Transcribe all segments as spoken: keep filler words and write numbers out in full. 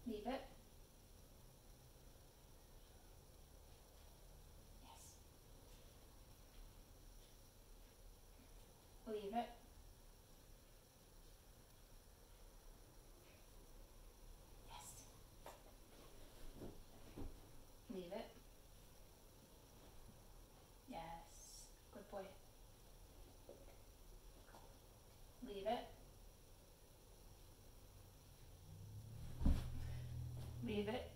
Leave it. Yes. Leave it. Yes. Leave it. Yes. Good boy. Leave it. Leave it.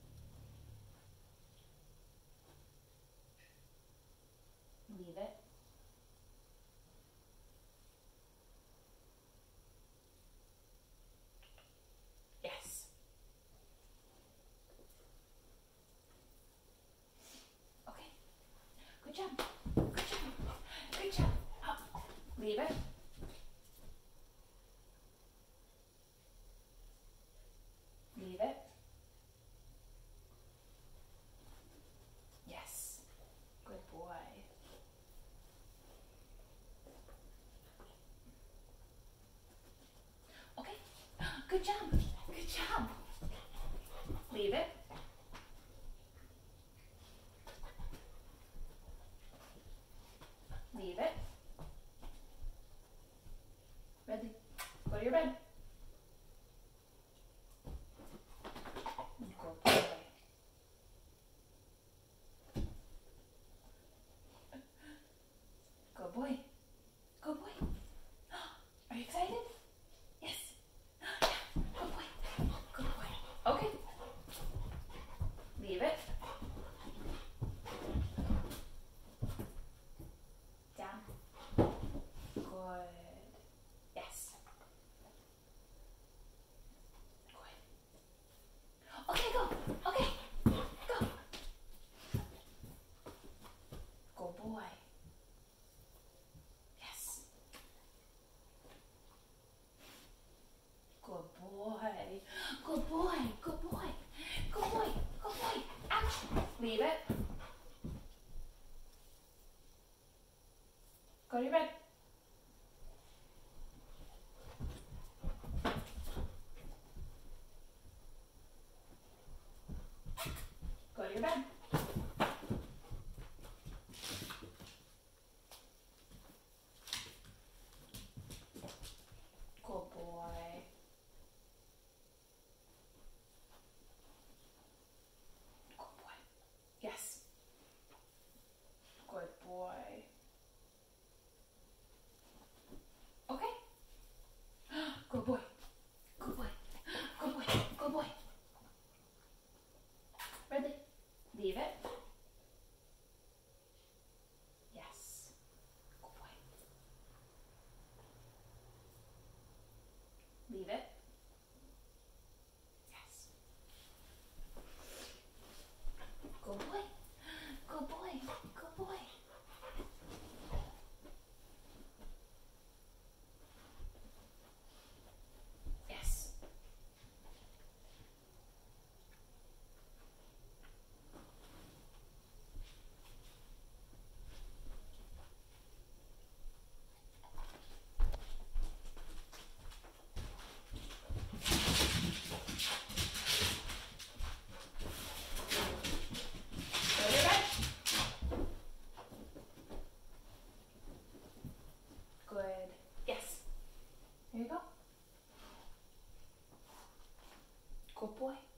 Leave it. Yes. Okay. Good job. Good job. Good job. Up. Leave it. Leave it. Yes. Good boy. Okay. Good job. Good job. Leave it. Leave it. Ridley, go to your bed. Good boy. Good boy. Good boy. Are you excited? Yes. Good boy. Good boy. Okay. Leave it. Down. Good. Yes. Good. Okay, go. Okay. Go. Good boy. Yes. Good boy. Good boy. Good boy. Good boy. Good boy. Ouch. Leave it. Go to your bed. Go to your bed. Good boy. Good boy. Yes. Good boy. Okay. Good boy. Good boy. Good boy. Good boy. Ridley, leave it. Yes. Good boy. Leave it. Yes. Good boy. Good boy. Good boy. Yes. Go to your bed. Good. Yes. Here you go. Good boy.